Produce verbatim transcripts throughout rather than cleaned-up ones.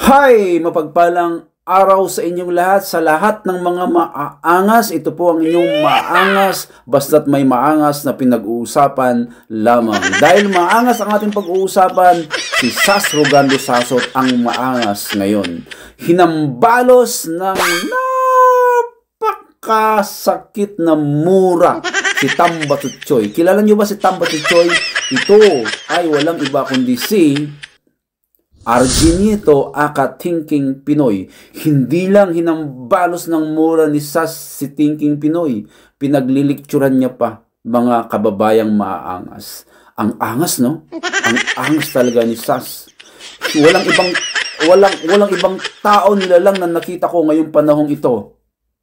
Hi! Mapagpalang araw sa inyong lahat, sa lahat ng mga maangas. Ito po ang inyong maangas, basta't may maangas na pinag-uusapan lamang. Dahil maangas ang ating pag-uusapan, si Sas Rogando Sasot ang maangas ngayon. Hinambalos ng napakasakit na mura si Tamba Tutsoy. Kilala niyo ba si Tamba Tutsoy? Ito ay walang iba kundi si Argenito aka Thinking Pinoy. Hindi lang hinambalos ng mura ni Sas si Thinking Pinoy, pinaglilikturan niya pa, mga kababayang maaangas. Ang angas, no? Ang angas talaga ni Sas. Walang ibang walang walang ibang tao nilalang na nakita ko ngayong panahong ito.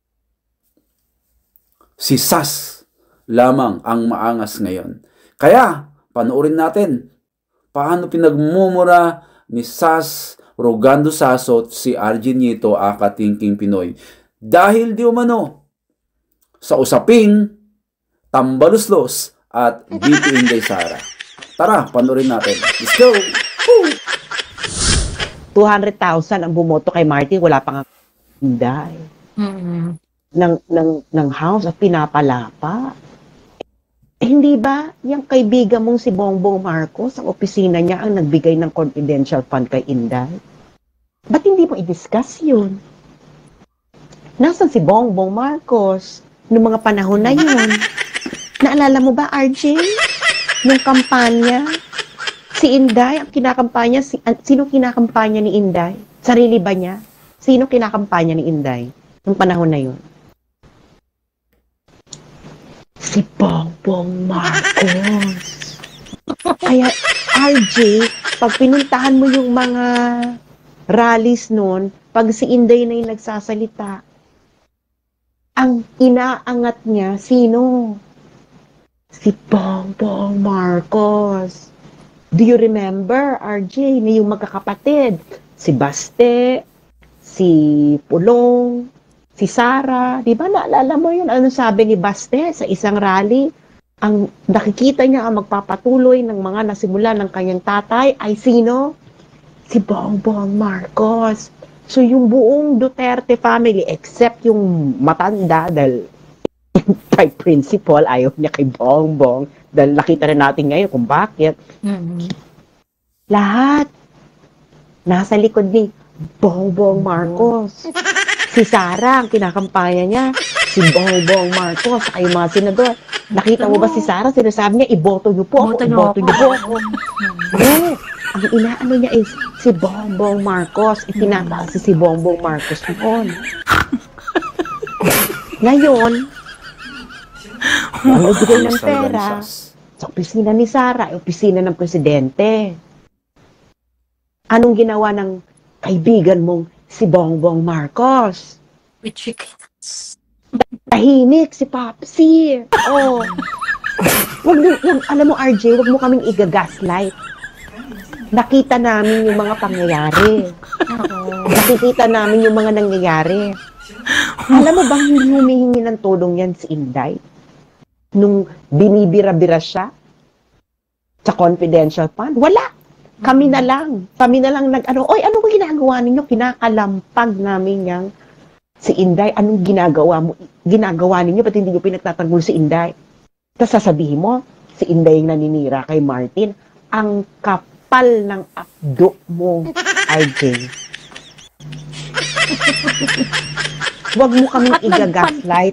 Si Sas lamang ang maangas ngayon. Kaya panoorin natin paano pinagmumura ni Sas Rogando Sasot si Argenito aka Thinking Pinoy. Dahil di umano sa usaping tambaluslos at B P Inday Sara. Tara, panoorin natin. Let's go! Woo! two hundred thousand ang bumoto kay Martin, wala pang Inday. Mm-hmm. Ng, ng, ng house at pinapalapa. Eh, hindi ba yung kaibigan mong si Bongbong Marcos, ang opisina niya ang nagbigay ng confidential fund kay Inday? Ba't hindi mo i-discuss yun? Nasaan si Bongbong Marcos noong mga panahon na yun? Naalala mo ba, R J? Nung kampanya, si Inday, ang kinakampanya, si, uh, sino kinakampanya ni Inday? Sarili ba niya? Sino kinakampanya ni Inday nung panahon na yun? Si Bongbong Marcos. Kaya, R J, pag pinuntahan mo yung mga rallies noon, pag si Inday na yung nagsasalita, ang inaangat niya, sino? Si Bongbong Marcos. Do you remember, R J, na yung magkakapatid? Si Baste, si Pulong, si Sara, di ba naalala mo yun? Ano sabi ni Baste sa isang rally? Ang nakikita niya ang magpapatuloy ng mga nasimula ng kanyang tatay ay sino? Si Bongbong Marcos. So yung buong Duterte family, except yung matanda, dahil by principle, ayaw niya kay Bongbong, dahil nakita na natin ngayon kung bakit. Mm-hmm. Lahat nasa likod ni Bongbong Marcos. Si Sara, ang kinakampanya niya, si Bongbong Marcos, saka yung mga senador. Nakita mo ba si Sara? Sinasabi niya, iboto niyo po ako, iboto niyo po ako. No, ang inaano niya is si Bongbong Marcos. Itinataas si Bongbong Marcos noon. Ngayon, ang nagbigay ng pera sa opisina ni Sara, opisina ng presidente. Anong ginawa ng kaibigan mong si Bongbong Marcos? With chickens. Tahimik si Popsi. Oh. Wag, wag, alam mo, R J, wag mo kaming i-gaslight. Nakita namin yung mga pangyayari. Nakikita namin yung mga nangyayari. Alam mo bang hindi humihingi ng tulong yan si Inday? Nung binibira-bira siya sa confidential fund? Wala. Kami na lang. Kami na lang nag-ano, oy, ano ba ginagawa ninyo? Kinakalampag namin yang si Inday. Anong ginagawa mo? Ginagawa ninyo? Ba't hindi nyo pinagtatanggol si Inday? Tapos sasabihin mo, si Inday yung naninira kay Martin. Ang kapal ng abdo mo, R J. Huwag mo kaming i-gaslight.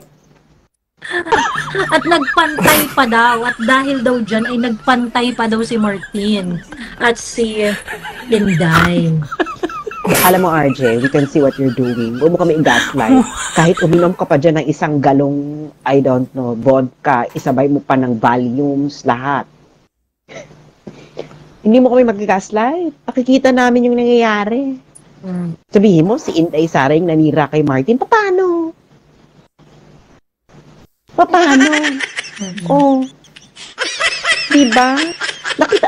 At nagpantay pa daw, at dahil daw dyan ay nagpantay pa daw si Martin at si Inday. Alam mo, R J, we can see what you're doing. Huwag mo kami i-gaslight. Kahit uminom ka pa dyan ng isang galong, I don't know, vodka, isabay mo pa ng volumes, lahat. Hindi mo kami mag-gaslight. Nakikita namin yung nangyayari. Mm. Sabihin mo, si Inday Sara yung nanira kay Martin. Paano? Paano? Mm-hmm. Oh. Diba? Nakita.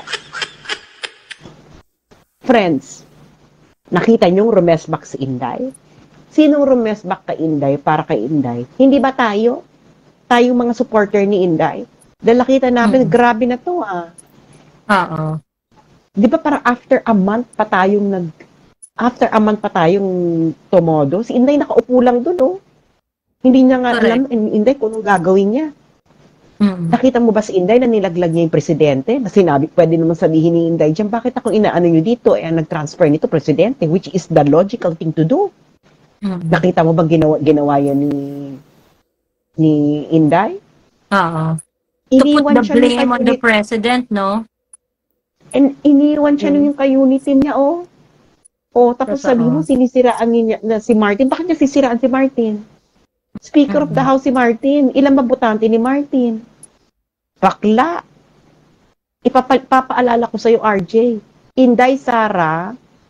Friends, nakita niyong rumesbak si Inday? Sinong rumesbak kay Inday para kay Inday? Hindi ba tayo? Tayong mga supporter ni Inday? Dahil nakita namin, mm-hmm. grabe na to ah. Oo. Di ba parang after a month pa tayong nag after a month pa tayong tumodo, si Inday nakaupo lang doon, oh. Hindi niya nga Correct. alam, Inday, kung anong gagawin niya. Mm. Nakita mo ba si Inday na nilaglag niya yung presidente? Na sinabi, pwede naman sabihin ni Inday, diyan, bakit ako inaano niyo dito? Eh, nag-transfer nito presidente, which is the logical thing to do. Mm. Nakita mo bang ginawa, ginawa yan ni, ni Inday? Oo. To put Iniwan the siya ng blame on the kayunit, president, no? and iniwan siya Mm. ng kayunitin niya, oh. Oh, tapos Totoo. sabi mo, sinisiraan niya na si Martin. Bakit niya sisiraan si Martin? Speaker of the Mm. House si Martin. Ilang mabutante ni Martin? Bakla. Ipapa- Ipapaalala ko sa'yo, R J. Inday Sara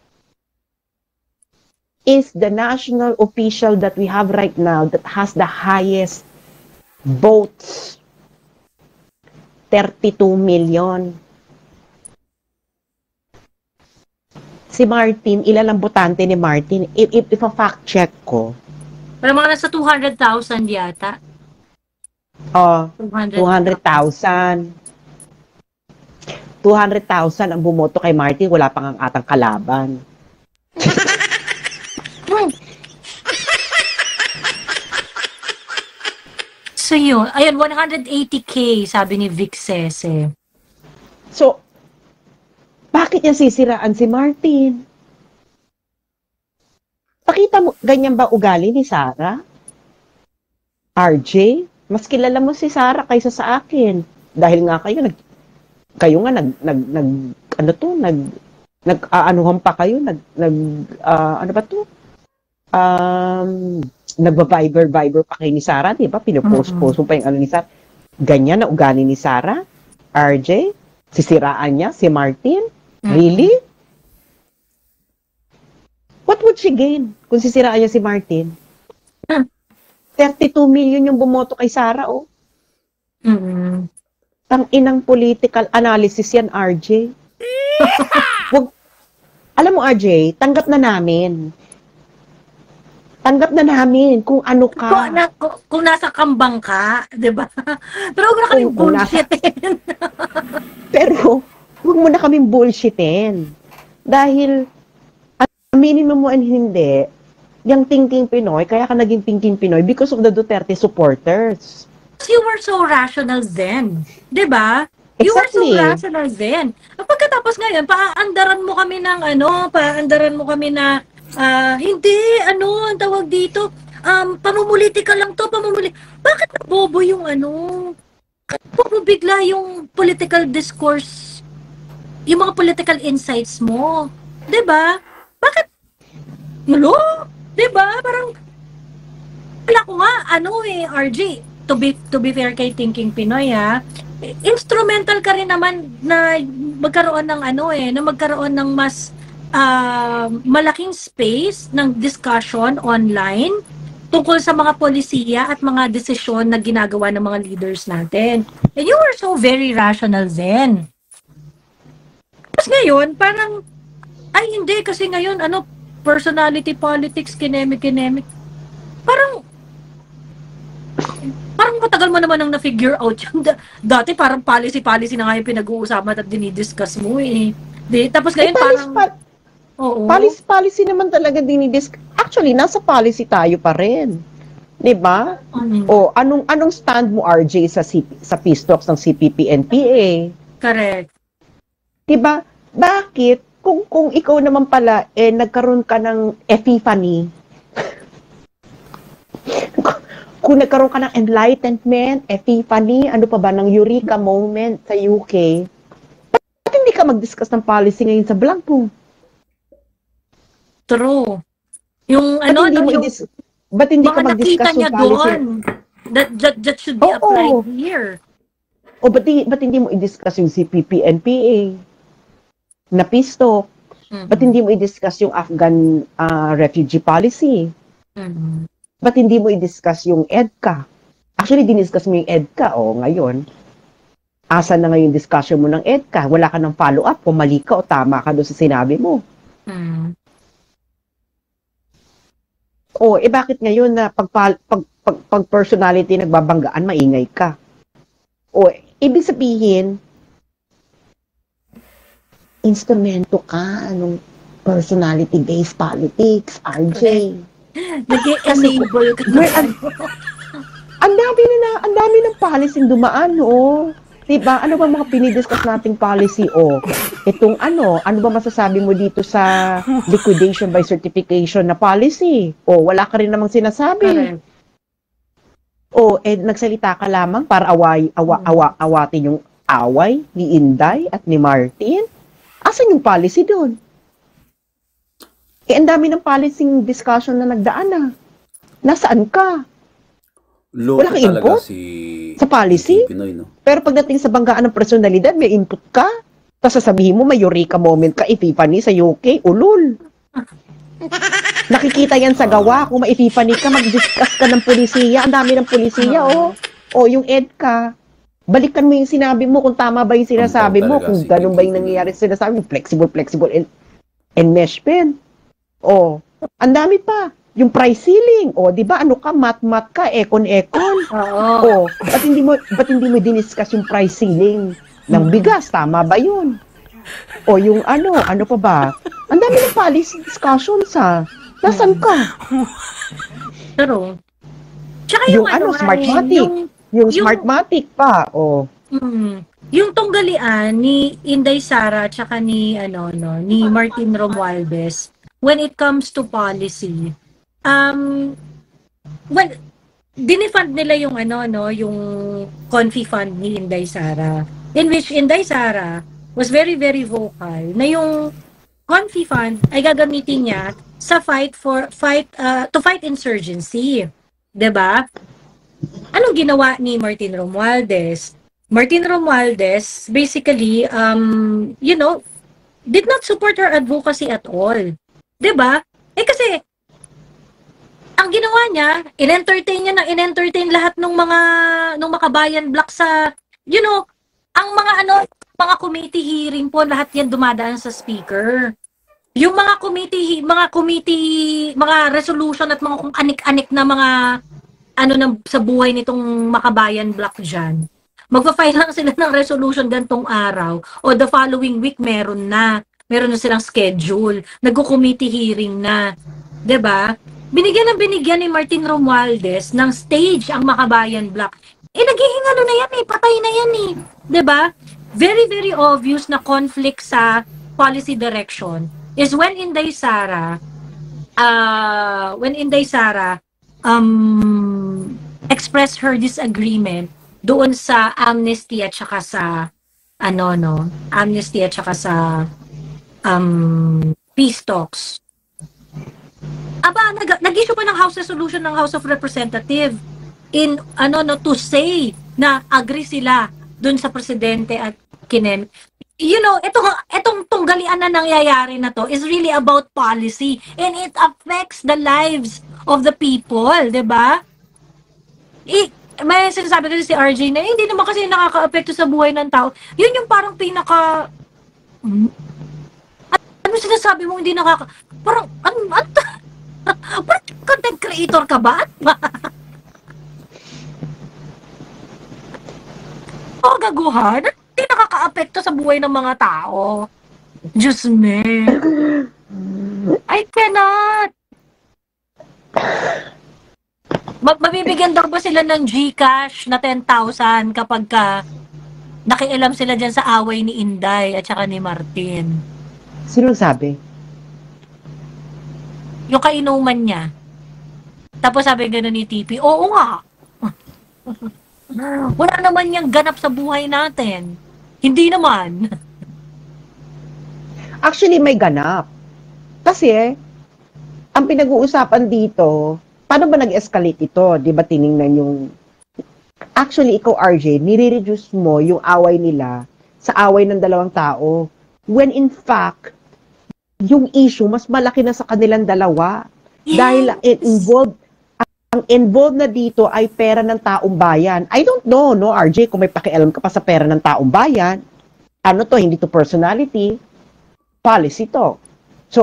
is the national official that we have right now that has the highest votes. thirty-two million. Si Martin, ilan ang botante ni Martin? If, if, if a fact check ko, Pero mga nasa two hundred thousand yata. oh, two hundred two hundred thousand. two hundred thousand ang bumoto kay Martin, wala pang ang atang kalaban. Hmm. So yun, ayun, one hundred eighty K sabi ni Vic Sese. So, bakit niya sisiraan si Martin? Pakita mo, ganyan ba ugali ni Sarah? R J, mas kilala mo si Sarah kaysa sa akin. Dahil nga kayo, nag, kayo nga, nag, nag, nag ano to, nag, nag, aanuhan pa kayo, nag, nag, ah, ano ba to? Um, nagba-viber-viber pa kayo ni Sarah, di ba? Pinopost-post mo pa yung ano ni Sarah. Ganyan na ugali ni Sarah? R J? Sisiraan niya si Martin? Really? What would she gain kung sisiraan niya si Martin? Hmm. thirty-two million yung bumoto kay Sarah, oh. Mm. Tang inang political analysis yan, R J. Wag, alam mo, R J, tanggap na namin. Tanggap na namin kung ano Kung, ka. na, kung, kung nasa kambang ka, di ba? Pero huwag na kaming Kung- kung nasa- bullshitin. Pero, huwag mo na kaming bullshitin. Dahil, aminin mo mo and hindi, yung thinking Pinoy, kaya ka naging thinking Pinoy because of the Duterte supporters. You were so rational then. Di ba? You were so Exactly. rational then. At pagkatapos ngayon, paandaran mo kami ng ano, paandaran mo kami na, ah, hindi, ano, ang tawag dito, um, pamumulitika lang to, pamumuli. Bakit bobo yung ano? Bobo bigla yung political discourse, yung mga political insights mo. Di ba? Bakit? Malo? Di ba? Parang, wala ko nga, ano eh, R J, to be, to be fair kay Thinking Pinoy ha, instrumental ka rin naman na magkaroon ng ano eh, na magkaroon ng mas ah, malaking space ng discussion online tungkol sa mga polisiya at mga desisyon na ginagawa ng mga leaders natin. And you were so very rational then. Tapos ngayon, parang, ay hindi, kasi ngayon, ano, personality politics, kinemic, kinemic. Parang, parang matagal mo naman ang na-figure out yun. Da- Dati parang policy-policy na nga yung pinag-uusapan at dinidiscuss mo eh. Di, tapos Eh, ngayon policy, parang, pa- oo. policy, policy naman talaga dinidis. Actually, nasa policy tayo pa rin. 'Di ba? Mm, O anong anong stand mo, R J, sa C- sa peace talks ng C P P N P A? correct. 'Di ba? Bakit kung kung ikaw naman pala eh nagkaroon ka ng epiphany? Kung nagkaroon ka ng enlightenment, epiphany, ano pa ba, ng eureka moment sa U K, bakit hindi ka mag-discuss ng policy ngayon sa blog mo? True. Yung Ba't ano, hindi no, mo yung i-dis- ba't hindi ka mga nakita mag-discuss niya yung policy? doon, that, that, that should be Oo. applied here. O ba't, di- ba't hindi mo i-discuss yung C P P N P A na peace talk? Mhm. Ba't hindi mo i-discuss yung Afghan ah, refugee policy? Mhm. Ba't hindi mo i-discuss yung EDCA? Actually, diniscuss mo yung EDCA, o ngayon. Asa na ngayon discussion mo ng EDCA? Wala ka ng follow-up kung mali ka o tama ka doon sa sinabi mo. Mhm. O, eh bakit ngayon na pag, pag, pag, pag, pag personality nagbabanggaan, maingay ka? O, ibig sabihin, instrumento ka, anong, Personality-based politics, R J. Nag-enable ka Well, ang, ang dami na, na ang dami ng policy dumaan, oh. Diba? Ano ba mga pinidiscuss nating policy, oh? Itong ano, ano ba masasabi mo dito sa liquidation by certification na policy? Oh, wala ka rin namang sinasabi. Oh, eh, nagsalita ka lamang para away, awa, awa, awatin yung away ni Inday at ni Martin. Asan yung policy doon? Eh, ang dami ng policy discussion na nagdaan na. Nasaan ka? Loko Wala kang talaga input? si Sa policy? Pinoy, no? Pero pagdating sa banggaan ng personalidad, may input ka. Tapos sasabihin mo, may eureka moment ka, Epiphany sa U K, ulul. Nakikita yan sa gawa. Kung ma-Epiphany ka, mag-discuss ka ng polisiya. Ang dami ng polisiya, oh. O, yung EDCA. Balikan mo yung sinabi mo kung tama ba yung sinasabi mo. talaga Kung si ganun ba yung Pinoy. nangyayari sa sinasabi mo. Flexible, flexible, and, and mesh pen. O, ang dami pa. Yung price ceiling. O, di ba, ano ka, mat-mat ka, ekon-ekon. Oo. O, ba't hindi mo, ba't hindi mo diniscuss yung price ceiling ng bigas? Tama ba yun? O, yung ano, ano pa ba? Ang dami ng policy discussions, ha? Nasaan ka? Pero, tsaka Yung yung, ano, nga, Smartmatic. Yung, Yung Yung- Smartmatic pa, o. mm, yung tunggalian ni Inday Sara tsaka ni ano no ni Martin Romualdez when it comes to policy, um well, dinifund nila yung ano no yung Confi Fund ni Inday Sara, in which Inday Sara was very very vocal na yung Confi Fund ay gagamitin niya sa fight for fight uh, to fight insurgency, 'di ba? Anong ginawa ni Martin Romualdez? Martin Romualdez basically um you know did not support her advocacy at all. 'Di ba? Eh kasi ang ginawa niya, in-entertain niya ng in-entertain lahat ng mga ng makabayan block sa you know, ang mga ano, mga committee hearing po lahat 'yan dumadaan sa speaker. Yung mga committee mga committee mga resolution at mga kung anik-anik na mga ano ng sa buhay nitong makabayan block diyan. Magpa-file lang sila ng resolution gantong araw o the following week meron na. Meron na silang schedule. Nagko-committee hearing na. 'Di ba? Binigyan ng binigyan ni Martin Romualdez ng stage ang Makabayan Block. Eh naghihingalo na yan eh, patay na yan eh. 'Di ba? Very very obvious na conflict sa policy direction is when Inday Sara uh when Inday Sara um express her disagreement doon sa amnesty at saka sa ano no, amnesty at saka sa um peace talks. Aba, nag- nag-issue pa ng House Resolution ng House of Representatives in ano no to say na agree sila doon sa presidente at kinem. You know, ito etong tunggalian na nangyayari na to is really about policy and it affects the lives of the people, 'di ba? I, may sinasabi kasi si R J na hindi naman kasi nakaka-apekto sa buhay ng tao. Yun yung parang pinaka hmm, ano sinasabi mo hindi nakaka parang ano ano parang content creator ka ba? O gaguhan? Hindi nakaka-apekto sa buhay ng mga tao. Diyos me. I cannot. Mag mabibigyan daw ba sila ng GCash na ten thousand kapag ka nakialam sila dyan sa away ni Inday at saka ni Martin? Sino sabi? Yung kainuman niya. Tapos sabi gano'n ni T P, oo nga. Wala naman niyang ganap sa buhay natin. Hindi naman. Actually, may ganap. Kasi, ang pinag-uusapan dito, paano ba nag-escalate ito? Di ba tiningnan yung... Actually, ikaw, R J, nire-reduce mo yung away nila sa away ng dalawang tao. When in fact, yung issue, mas malaki na sa kanilang dalawa. Yes. Dahil it involved, ang involved na dito ay pera ng taong bayan. I don't know, no, R J, kung may pakialam ka pa sa pera ng taong bayan. Ano to, hindi to personality, policy to. So,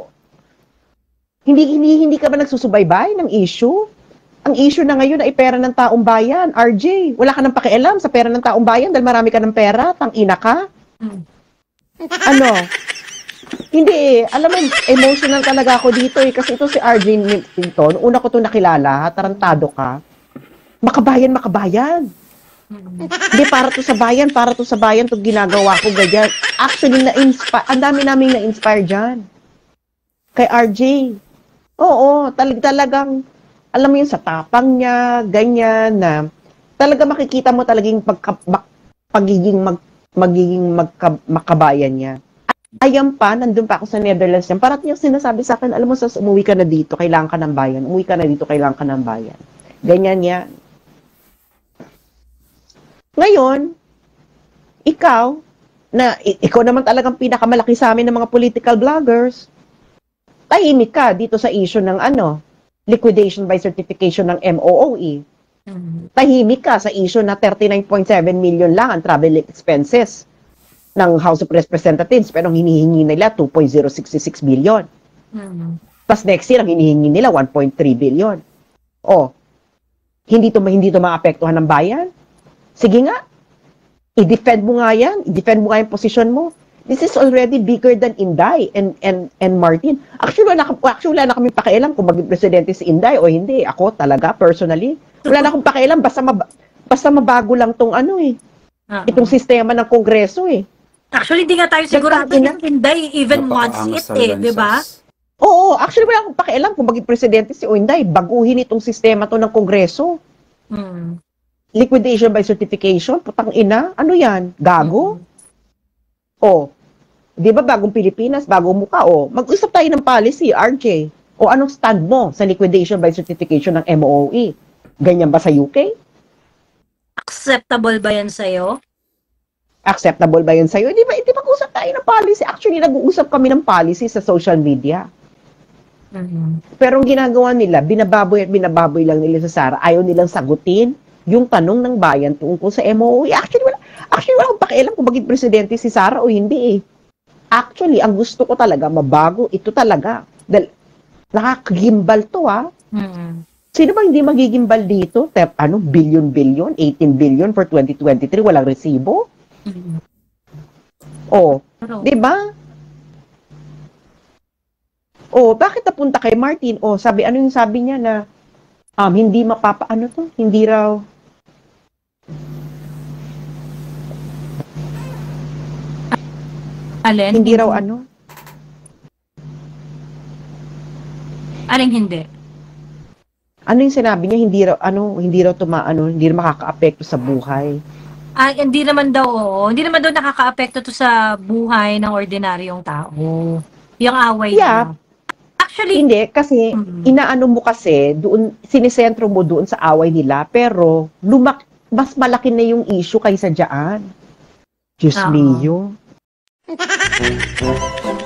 hindi hindi hindi ka ba nagsusubaybay ng issue? Ang issue na ngayon ay pera ng taong bayan, R J. Wala ka nang pakialam sa pera ng taong bayan dahil marami ka ng pera, tang ina ka. Mm. Ano? Hindi eh. Alam mo, emotional talaga ako dito eh. Kasi ito si R J Nilton, una ko to nakilala, tarantado ka. Makabayan, makabayan. Hindi, para to sa bayan, para to sa bayan, to ginagawa ko, ganyan. Actually, na-inspire, ang dami naming na-inspire dyan. Kay R J. Oo, talag talagang, alam mo yun, sa tapang niya, ganyan, na talaga makikita mo talagang pagka, mak, pagiging mag, magiging magka, makabayan niya. Ayan pa, nandun pa ako sa Netherlands yan. Parang niya sinasabi sa akin, alam mo, sas, umuwi ka na dito, kailangan ka ng bayan. Umuwi ka na dito, kailangan ka ng bayan. Ganyan yan. Ngayon, ikaw, na ikaw naman talagang pinakamalaki sa amin ng mga political bloggers, tahimik ka dito sa issue ng ano, liquidation by certification ng M O O E. Mm-hmm. Tahimik ka sa issue na thirty-nine point seven million lang ang travel expenses ng House of Representatives, pero ang hinihingi nila two point zero six six billion. Mm-hmm. Plus next year, ang hinihingi nila one point three billion. O, hindi to, hindi to maapektuhan ng bayan? Sige nga, i-defend mo nga yan, i-defend mo nga yung posisyon mo. This is already bigger than Inday and and and Martin. Actually, wala, actually, wala na kami pakialam kung maging presidente si Inday o hindi. Ako talaga, personally, wala na akong pakialam. Basta, mab basta mabago lang tong ano eh. Uh-huh. Itong sistema ng Kongreso eh. Actually, di nga tayo sigurado yung Inday even wants it eh, di ba? Oo, actually, wala akong pakialam kung maging presidente si Inday. Baguhin itong sistema to ng Kongreso. Hmm. Liquidation by certification, putang ina, ano yan? Gago? Mm-hmm. O, di ba bagong Pilipinas, bagong mukha, o, mag-usap tayo ng policy, R J. O anong stand mo sa liquidation by certification ng M O O E? Ganyan ba sa U K? Acceptable ba yan sa'yo? Acceptable ba yun sa'yo? Di ba, di ba usap tayo ng policy? Actually, nag-uusap kami ng policy sa social media. Mm-hmm. Pero ang ginagawa nila, binababoy at binababoy lang nila sa Sara. Ayaw nilang sagutin yung tanong ng bayan tungkol sa M O O E. Actually, wala, actually, wala akong pakialam kung maging presidente si Sara o hindi eh. Actually, ang gusto ko talaga, mabago, ito talaga. Dahil, nakakagimbal to ah. Mm-hmm. Sino ba hindi magigimbal dito? Tep, ano, billion-billion, eighteen billion for twenty twenty-three, walang resibo? Mm-hmm. Oh, di ba? Oh, bakit napunta kay Martin? Oh, sabi, ano yung sabi niya na, um, hindi mapapa, ano to? Hindi raw, Alin? Hindi raw ano? Aling hindi? Ano yung sinabi niya? Hindi raw, ano, hindi raw tuma, ano, hindi raw makaka-apekto sa buhay. Ah, hindi naman daw, oo. Hindi naman daw nakaka-apekto to sa buhay ng ordinaryong tao. Yung away yeah. niya. Actually, hindi, kasi mm-hmm. inaano mo kasi, doon, sinisentro mo doon sa away nila, pero lumak, mas malaki na yung issue kaysa dyan. Diyos mio.